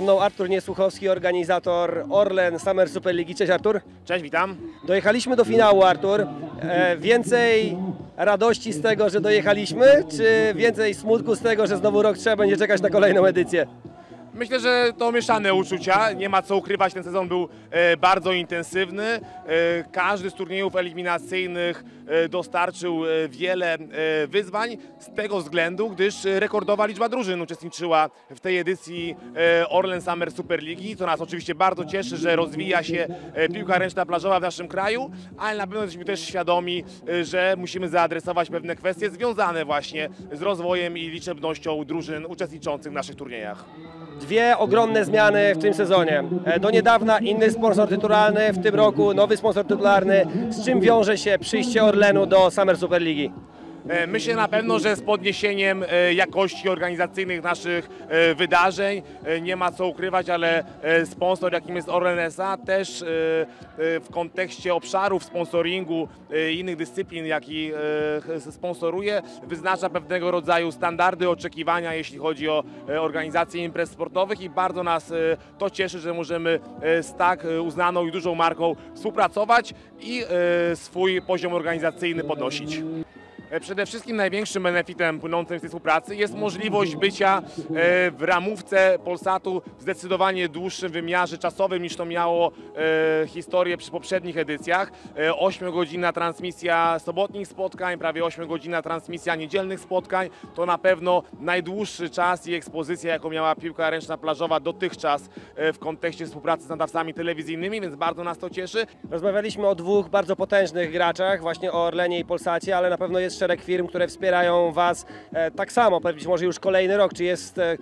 mną Artur Niesłuchowski, organizator Orlen Summer Superligi. Cześć Artur. Cześć, witam. Dojechaliśmy do finału, Artur. Więcej radości z tego, że dojechaliśmy, czy więcej smutku z tego, że znowu rok trzeba będzie czekać na kolejną edycję? Myślę, że to mieszane uczucia, nie ma co ukrywać, ten sezon był bardzo intensywny. Każdy z turniejów eliminacyjnych dostarczył wiele wyzwań z tego względu, gdyż rekordowa liczba drużyn uczestniczyła w tej edycji Orlen Summer Superligi, co nas oczywiście bardzo cieszy, że rozwija się piłka ręczna plażowa w naszym kraju, ale na pewno jesteśmy też świadomi, że musimy zaadresować pewne kwestie związane właśnie z rozwojem i liczebnością drużyn uczestniczących w naszych turniejach. Dwie ogromne zmiany w tym sezonie. Do niedawna inny sponsor tytularny, w tym roku nowy sponsor tytularny. Z czym wiąże się przyjście Orlenu do Summer Superligi? Myślę na pewno, że z podniesieniem jakości organizacyjnych naszych wydarzeń, nie ma co ukrywać, ale sponsor, jakim jest Orlen S.A. też w kontekście obszarów sponsoringu i innych dyscyplin, jaki sponsoruje, wyznacza pewnego rodzaju standardy, oczekiwania, jeśli chodzi o organizację imprez sportowych i bardzo nas to cieszy, że możemy z tak uznaną i dużą marką współpracować i swój poziom organizacyjny podnosić. Przede wszystkim największym benefitem płynącym z tej współpracy jest możliwość bycia w ramówce Polsatu w zdecydowanie dłuższym wymiarze czasowym niż to miało historię przy poprzednich edycjach. 8-godzinna transmisja sobotnich spotkań, prawie 8-godzinna transmisja niedzielnych spotkań to na pewno najdłuższy czas i ekspozycja, jaką miała piłka ręczna plażowa dotychczas w kontekście współpracy z nadawcami telewizyjnymi, więc bardzo nas to cieszy. Rozmawialiśmy o dwóch bardzo potężnych graczach, właśnie o Orlenie i Polsacie, ale na pewno jest szereg firm, które wspierają Was tak samo, być może już kolejny rok. Czy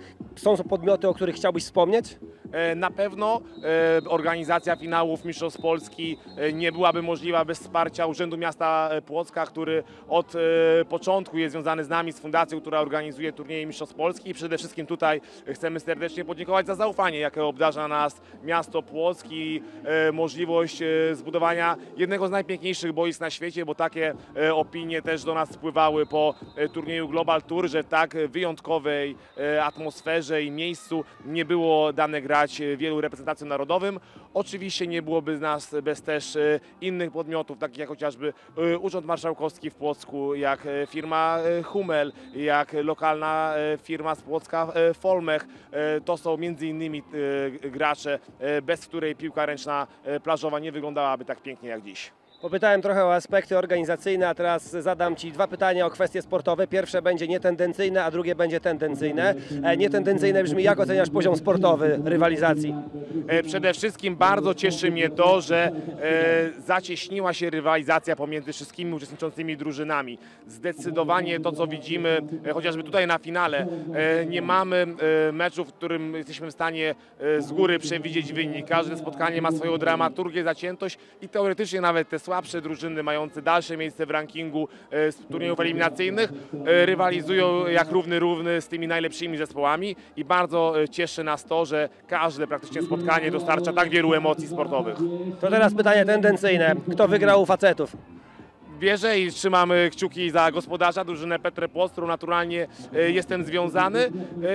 są podmioty, o których chciałbyś wspomnieć? Na pewno organizacja finałów Mistrzostw Polski nie byłaby możliwa bez wsparcia Urzędu Miasta Płocka, który od początku jest związany z nami, z fundacją, która organizuje turnieje Mistrzostw Polski i przede wszystkim tutaj chcemy serdecznie podziękować za zaufanie, jakie obdarza nas miasto Płock i możliwość zbudowania jednego z najpiękniejszych boisk na świecie, bo takie opinie też do nas spływały po turnieju Global Tour, że w tak wyjątkowej atmosferze i miejscu nie było dane grać wielu reprezentacjom narodowym. Oczywiście nie byłoby nas bez też innych podmiotów, takich jak chociażby Urząd Marszałkowski w Płocku, jak firma Hummel, jak lokalna firma z Płocka Folmech. To są między innymi gracze, bez której piłka ręczna plażowa nie wyglądałaby tak pięknie jak dziś. Popytałem trochę o aspekty organizacyjne, a teraz zadam Ci dwa pytania o kwestie sportowe. Pierwsze będzie nietendencyjne, a drugie będzie tendencyjne. Nietendencyjne brzmi, jak oceniasz poziom sportowy rywalizacji? Przede wszystkim bardzo cieszy mnie to, że zacieśniła się rywalizacja pomiędzy wszystkimi uczestniczącymi drużynami. Zdecydowanie to, co widzimy, chociażby tutaj na finale, nie mamy meczu, w którym jesteśmy w stanie z góry przewidzieć wynik. Każde spotkanie ma swoją dramaturgię, zaciętość i teoretycznie nawet te słabsze drużyny mające dalsze miejsce w rankingu z turniejów eliminacyjnych rywalizują jak równy z tymi najlepszymi zespołami i bardzo cieszy nas to, że każde praktycznie spotkanie dostarcza tak wielu emocji sportowych. To teraz pytanie tendencyjne. Kto wygrał u facetów? Wierzę i trzymamy kciuki za gospodarza, drużynę Petrę Płock, którą naturalnie jestem związany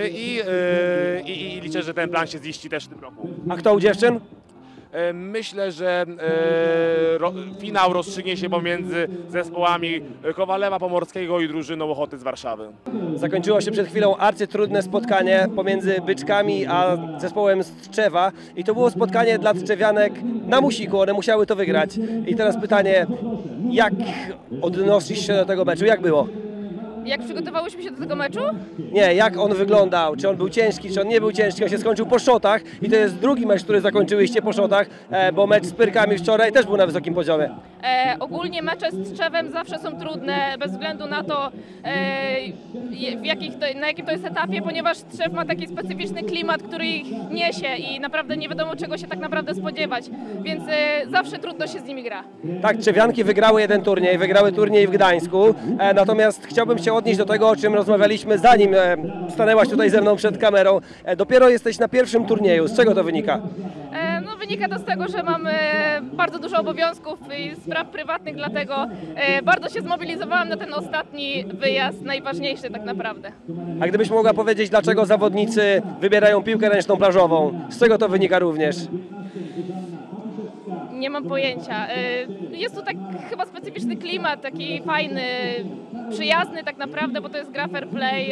i liczę, że ten plan się ziści też w tym roku. A kto u dziewczyn? Myślę, że finał rozstrzygnie się pomiędzy zespołami Kowalewa Pomorskiego i drużyną Ochoty z Warszawy. Zakończyło się przed chwilą arcytrudne spotkanie pomiędzy Byczkami a zespołem z Tczewa i to było spotkanie dla tczewianek na musiku, one musiały to wygrać. I teraz pytanie, jak odnosisz się do tego meczu, jak było? Jak przygotowałyśmy się do tego meczu? Nie, jak on wyglądał, czy on był ciężki, czy on nie był ciężki, on się skończył po szotach i to jest drugi mecz, który zakończyłyście po szotach, bo mecz z Pyrkami wczoraj też był na wysokim poziomie. Ogólnie mecze z Tczewem zawsze są trudne, bez względu na to, na jakim to jest etapie, ponieważ Tczew ma taki specyficzny klimat, który ich niesie i naprawdę nie wiadomo, czego się tak naprawdę spodziewać, więc zawsze trudno się z nimi gra. Tak, Trzewianki wygrały jeden turniej, wygrały turniej w Gdańsku, natomiast chciałbym Cię się odnieść do tego, o czym rozmawialiśmy, zanim stanęłaś tutaj ze mną przed kamerą. Dopiero jesteś na pierwszym turnieju. Z czego to wynika? No, wynika to z tego, że mamy bardzo dużo obowiązków i spraw prywatnych, dlatego bardzo się zmobilizowałam na ten ostatni wyjazd, najważniejszy tak naprawdę. A gdybyś mogła powiedzieć, dlaczego zawodnicy wybierają piłkę ręczną plażową? Z czego to wynika również? Nie mam pojęcia. Jest tu tak chyba specyficzny klimat, taki fajny, przyjazny tak naprawdę, bo to jest gra fair play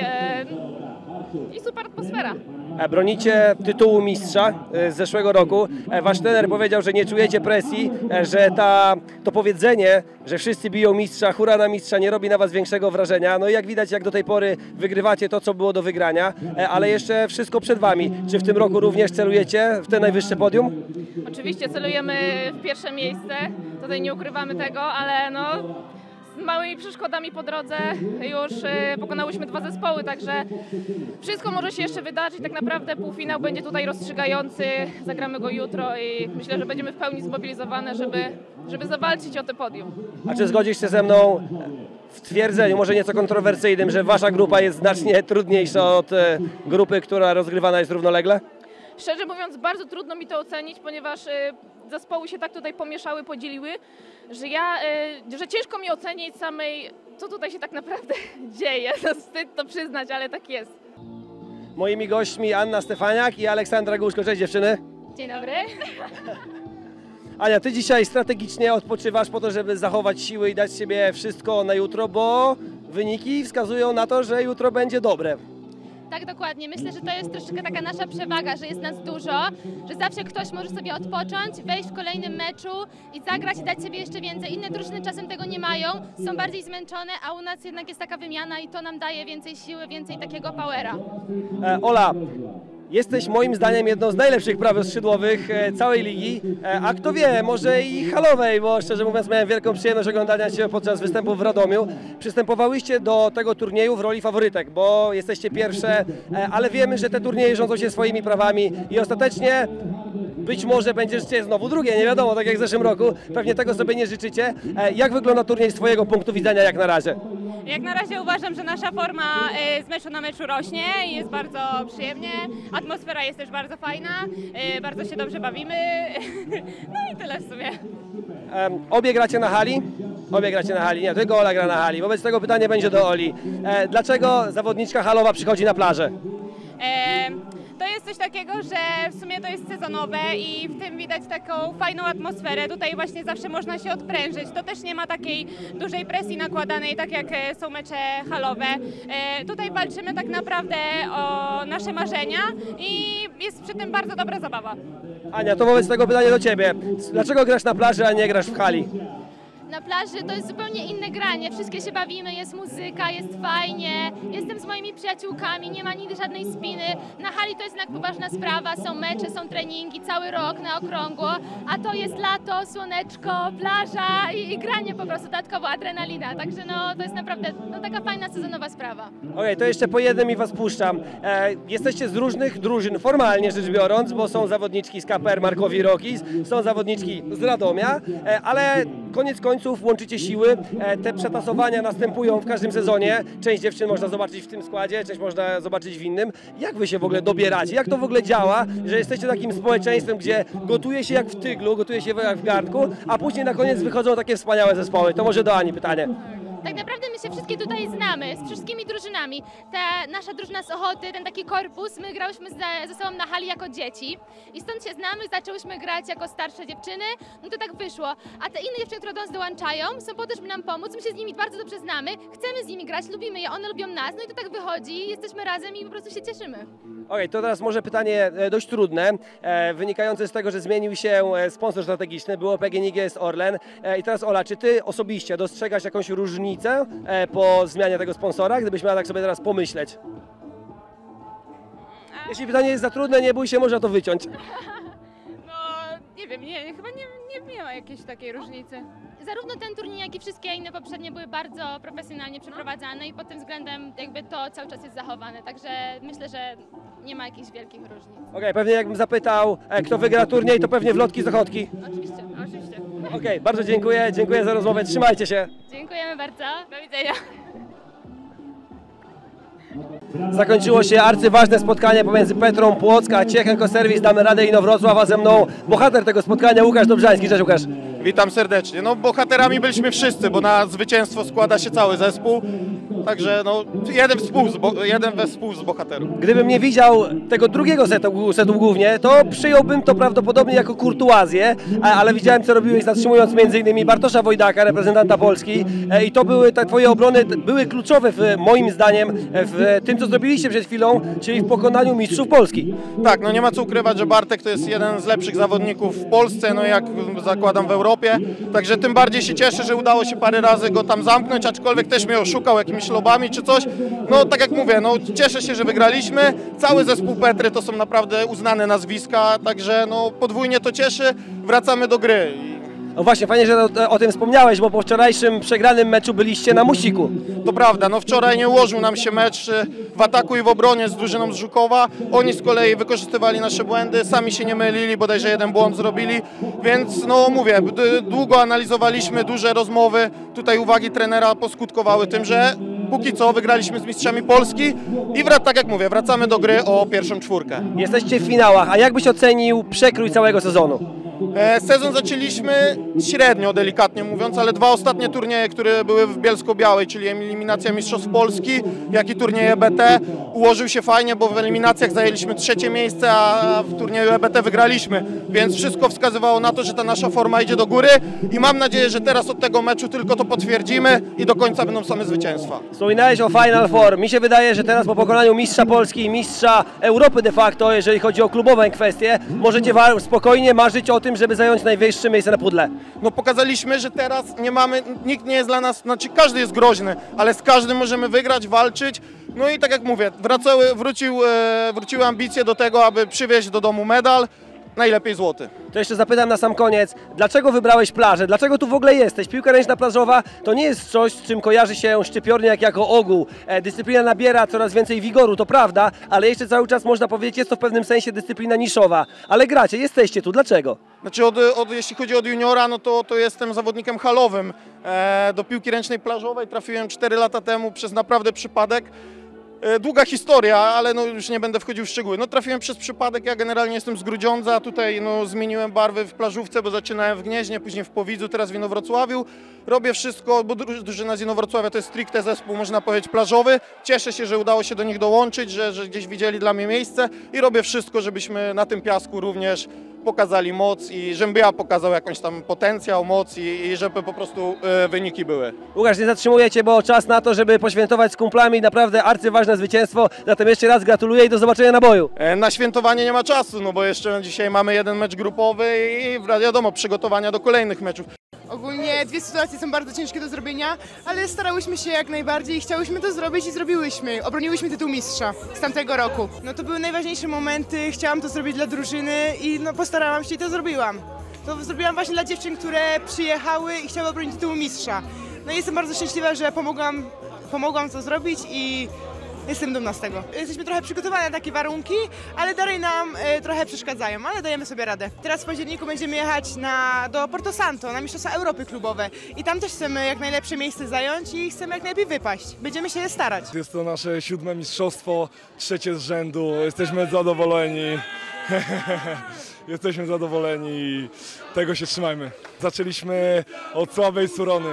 i super atmosfera. Bronicie tytułu mistrza z zeszłego roku. Wasz trener powiedział, że nie czujecie presji, że to powiedzenie, że wszyscy biją mistrza, hura na mistrza, nie robi na was większego wrażenia. No i jak widać, jak do tej pory wygrywacie to, co było do wygrania, ale jeszcze wszystko przed wami. Czy w tym roku również celujecie w te najwyższe podium? Oczywiście celujemy w pierwsze miejsce, tutaj nie ukrywamy tego, ale no z małymi przeszkodami po drodze już pokonałyśmy 2 zespoły, także wszystko może się jeszcze wydarzyć. Tak naprawdę półfinał będzie tutaj rozstrzygający, zagramy go jutro i myślę, że będziemy w pełni zmobilizowane, żeby zawalczyć o te podium. A czy zgodzisz się ze mną w twierdzeniu, może nieco kontrowersyjnym, że wasza grupa jest znacznie trudniejsza od grupy, która rozgrywana jest równolegle? Szczerze mówiąc, bardzo trudno mi to ocenić, ponieważ zespoły się tak tutaj pomieszały, podzieliły, że ciężko mi ocenić samej, co tutaj się tak naprawdę dzieje. No, wstyd to przyznać, ale tak jest. Moimi gośćmi Anna Stefaniak i Aleksandra Guszko. Cześć dziewczyny. Dzień dobry. Ania, ty dzisiaj strategicznie odpoczywasz po to, żeby zachować siły i dać z siebie wszystko na jutro, bo wyniki wskazują na to, że jutro będzie dobre. Tak, dokładnie. Myślę, że to jest troszeczkę taka nasza przewaga, że jest nas dużo, że zawsze ktoś może sobie odpocząć, wejść w kolejnym meczu i zagrać i dać sobie jeszcze więcej. Inne drużyny czasem tego nie mają, są bardziej zmęczone, a u nas jednak jest taka wymiana i to nam daje więcej siły, więcej takiego powera. Ola, jesteś moim zdaniem jedną z najlepszych prawoskrzydłowych całej ligi, a kto wie, może i halowej, bo szczerze mówiąc miałem wielką przyjemność oglądania Cię podczas występu w Radomiu. Przystępowałyście do tego turnieju w roli faworytek, bo jesteście pierwsze, ale wiemy, że te turnieje rządzą się swoimi prawami i ostatecznie być może będziecie znowu drugie, nie wiadomo, tak jak w zeszłym roku, pewnie tego sobie nie życzycie. Jak wygląda turniej z Twojego punktu widzenia jak na razie? Jak na razie uważam, że nasza forma z meczu na meczu rośnie i jest bardzo przyjemnie. Atmosfera jest też bardzo fajna, bardzo się dobrze bawimy. No i tyle w sumie. Obie gracie na hali? Obie gracie na hali, nie, tylko Ola gra na hali. Wobec tego pytanie będzie do Oli. Dlaczego zawodniczka halowa przychodzi na plażę? To jest coś takiego, że w sumie to jest sezonowe i w tym widać taką fajną atmosferę. Tutaj właśnie zawsze można się odprężyć. To też nie ma takiej dużej presji nakładanej, tak jak są mecze halowe. Tutaj walczymy tak naprawdę o nasze marzenia i jest przy tym bardzo dobra zabawa. Ania, to wobec tego pytanie do Ciebie. Dlaczego grasz na plaży, a nie grasz w hali? Na plaży to jest zupełnie inne granie, wszystkie się bawimy, jest muzyka, jest fajnie, jestem z moimi przyjaciółkami, nie ma nigdy żadnej spiny. Na hali to jest jednak poważna sprawa, są mecze, są treningi, cały rok na okrągło, a to jest lato, słoneczko, plaża i granie po prostu, dodatkowo adrenalina, także no to jest naprawdę taka fajna sezonowa sprawa. Okej, to jeszcze po jednym i Was puszczam. Jesteście z różnych drużyn, formalnie rzecz biorąc, bo są zawodniczki z KPR Markowi Rockies, są zawodniczki z Radomia, ale koniec końców łączycie siły, te przetasowania następują w każdym sezonie, część dziewczyn można zobaczyć w tym składzie, część można zobaczyć w innym. Jak Wy się w ogóle dobieracie? Jak to w ogóle działa, że jesteście takim społeczeństwem, gdzie gotuje się jak w tyglu, gotuje się jak w garnku, a później na koniec wychodzą takie wspaniałe zespoły? To może do Ani pytanie. Tak naprawdę my się wszystkie tutaj znamy, z wszystkimi drużynami. Ta nasza drużyna z Ochoty, ten taki korpus, my grałyśmy ze sobą na hali jako dzieci i stąd się znamy, zaczęłyśmy grać jako starsze dziewczyny, no to tak wyszło. A te inne dziewczyny, które do nas dołączają, są po to, żeby nam pomóc, my się z nimi bardzo dobrze znamy, chcemy z nimi grać, lubimy je, one lubią nas, no i to tak wychodzi, jesteśmy razem i po prostu się cieszymy. Okej, to teraz może pytanie dość trudne, wynikające z tego, że zmienił się sponsor strategiczny, było PGNiG, jest Orlen. I teraz Ola, czy Ty osobiście dostrzegasz jakąś różnicę po zmianie tego sponsora, gdybyś miała tak sobie teraz pomyśleć? Jeśli pytanie jest za trudne, nie bój się, można to wyciąć. No nie wiem, chyba nie ma jakiejś takiej różnicy. Zarówno ten turniej, jak i wszystkie inne poprzednie były bardzo profesjonalnie przeprowadzane i pod tym względem jakby to cały czas jest zachowane, także myślę, że nie ma jakichś wielkich różnic. Okej, pewnie jakbym zapytał, kto wygra turniej, to pewnie wlotki z Ochotki. Oczywiście. Okej, bardzo dziękuję za rozmowę, trzymajcie się. Dziękujemy bardzo. Do widzenia. Zakończyło się arcyważne spotkanie pomiędzy Petrą Płock a Ciech Ekoserwis Damy Radę Inowrocław, a ze mną bohater tego spotkania Łukasz Dobrzański. Cześć Łukasz. Witam serdecznie. No bohaterami byliśmy wszyscy, bo na zwycięstwo składa się cały zespół. Także no, jeden wespół z bohaterów. Gdybym nie widział tego drugiego setu głównie, to przyjąłbym to prawdopodobnie jako kurtuazję, ale widziałem, co robiłeś, zatrzymując m.in. Bartosza Wojdaka, reprezentanta Polski, i to były twoje obrony były kluczowe moim zdaniem w tym, co zrobiliście przed chwilą, czyli w pokonaniu mistrzów Polski. Tak, no nie ma co ukrywać, że Bartek to jest jeden z lepszych zawodników w Polsce, no jak zakładam w Europie. Także tym bardziej się cieszę, że udało się parę razy go tam zamknąć, aczkolwiek też mnie oszukał jakimiś lobami czy coś. No tak jak mówię, no cieszę się, że wygraliśmy. Cały zespół Petry to są naprawdę uznane nazwiska, także no podwójnie to cieszy. Wracamy do gry. No właśnie, fajnie, że o tym wspomniałeś, bo po wczorajszym przegranym meczu byliście na Musiku. To prawda, no wczoraj nie ułożył nam się mecz w ataku i w obronie z drużyną z Żukowa. Oni z kolei wykorzystywali nasze błędy, sami się nie mylili, bodajże jeden błąd zrobili. Więc no mówię, długo analizowaliśmy, duże rozmowy. Tutaj uwagi trenera poskutkowały tym, że póki co wygraliśmy z mistrzami Polski i tak jak mówię, wracamy do gry o pierwszą czwórkę. Jesteście w finałach, a jak byś ocenił przekrój całego sezonu? Sezon zaczęliśmy średnio, delikatnie mówiąc, ale dwa ostatnie turnieje, które były w Bielsko-Białej, czyli eliminacja Mistrzostw Polski, jak i turniej EBT, ułożył się fajnie, bo w eliminacjach zajęliśmy 3. miejsce, a w turnieju EBT wygraliśmy, więc wszystko wskazywało na to, że ta nasza forma idzie do góry i mam nadzieję, że teraz od tego meczu tylko to potwierdzimy i do końca będą same zwycięstwa. Wspominałeś o Final Four. Mi się wydaje, że teraz po pokonaniu mistrza Polski i mistrza Europy de facto, jeżeli chodzi o klubowe kwestie, możecie spokojnie marzyć o tym, żeby zająć najwyższe miejsce na pudle. No pokazaliśmy, że teraz nie mamy, nikt nie jest dla nas, znaczy każdy jest groźny, ale z każdym możemy wygrać, walczyć. No i tak jak mówię, wróciły ambicje do tego, aby przywieźć do domu medal, najlepiej złoty. To jeszcze zapytam na sam koniec, dlaczego wybrałeś plażę? Dlaczego tu w ogóle jesteś? Piłka ręczna plażowa to nie jest coś, z czym kojarzy się szczypiornik jako ogół. Dyscyplina nabiera coraz więcej wigoru, to prawda, ale jeszcze cały czas można powiedzieć, jest to w pewnym sensie dyscyplina niszowa. Ale gracie, jesteście tu, dlaczego? Znaczy jeśli chodzi od juniora, no to jestem zawodnikiem halowym. Do piłki ręcznej plażowej trafiłem 4 lata temu przez naprawdę przypadek. Długa historia, ale no już nie będę wchodził w szczegóły. No trafiłem przez przypadek, ja generalnie jestem z Grudziądza, tutaj no zmieniłem barwy w plażówce, bo zaczynałem w Gnieźnie, później w Powidzu, teraz w Inowrocławiu. Robię wszystko, bo drużyna z Inowrocławia to jest stricte zespół, można powiedzieć, plażowy. Cieszę się, że udało się do nich dołączyć, że gdzieś widzieli dla mnie miejsce i robię wszystko, żebyśmy na tym piasku również pokazali moc i żebym ja pokazał jakąś tam potencjał, moc i żeby po prostu wyniki były. Łukasz, nie zatrzymujecie, bo czas na to, żeby poświętować z kumplami naprawdę arcyważne zwycięstwo. Zatem jeszcze raz gratuluję i do zobaczenia na boju. Na świętowanie nie ma czasu, no bo jeszcze dzisiaj mamy jeden mecz grupowy i wiadomo, przygotowania do kolejnych meczów. Ogólnie dwie sytuacje są bardzo ciężkie do zrobienia, ale starałyśmy się jak najbardziej i chciałyśmy to zrobić i zrobiłyśmy. Obroniłyśmy tytuł mistrza z tamtego roku. No to były najważniejsze momenty, chciałam to zrobić dla drużyny i no postarałam się i to zrobiłam. To zrobiłam właśnie dla dziewczyn, które przyjechały i chciały obronić tytuł mistrza. No i jestem bardzo szczęśliwa, że pomogłam to zrobić i jestem dumna z tego. Jesteśmy trochę przygotowani na takie warunki, ale dalej nam trochę przeszkadzają, ale dajemy sobie radę. Teraz w październiku będziemy jechać do Porto Santo, na Mistrzostwa Europy klubowe i tam też chcemy jak najlepsze miejsce zająć i chcemy jak najlepiej wypaść. Będziemy się starać. Jest to nasze 7. mistrzostwo, 3. z rzędu. Jesteśmy zadowoleni. Jesteśmy zadowoleni i tego się trzymajmy. Zaczęliśmy od słabej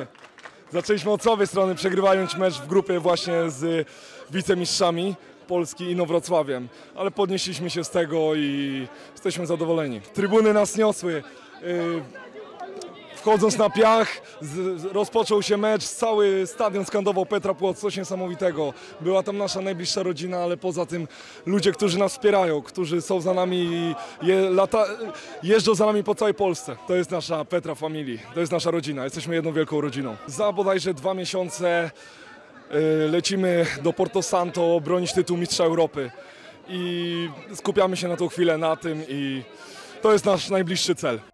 strony, przegrywając mecz w grupie właśnie z wicemistrzami Polski i Inowrocławiem, ale podnieśliśmy się z tego i jesteśmy zadowoleni. Trybuny nas niosły. Wchodząc na piach, rozpoczął się mecz, cały stadion skandował Petra Płock, coś niesamowitego. Była tam nasza najbliższa rodzina, ale poza tym ludzie, którzy nas wspierają, którzy są za nami i jeżdżą za nami po całej Polsce. To jest nasza Petra Family, to jest nasza rodzina, jesteśmy jedną wielką rodziną. Za bodajże 2 miesiące lecimy do Porto Santo bronić tytuł mistrza Europy i skupiamy się na tą chwilę na tym i to jest nasz najbliższy cel.